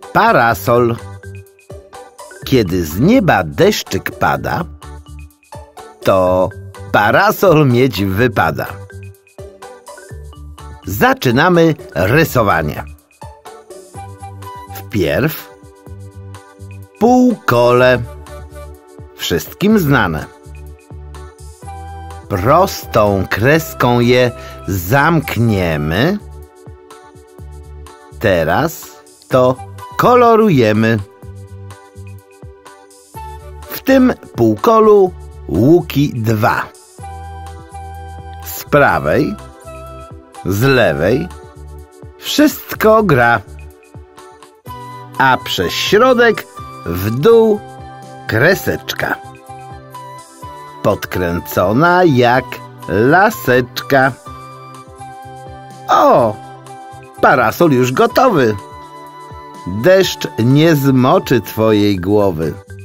Parasol. Kiedy z nieba deszczyk pada, to parasol mieć wypada. Zaczynamy rysowanie. Wpierw półkole, wszystkim znane. Prostą kreską je zamkniemy. Teraz to kolorujemy. W tym półkolu łuki dwa. Z prawej, z lewej wszystko gra. A przez środek w dół kreseczka. Podkręcona jak laseczka. O! Parasol już gotowy. Deszcz nie zmoczy twojej głowy.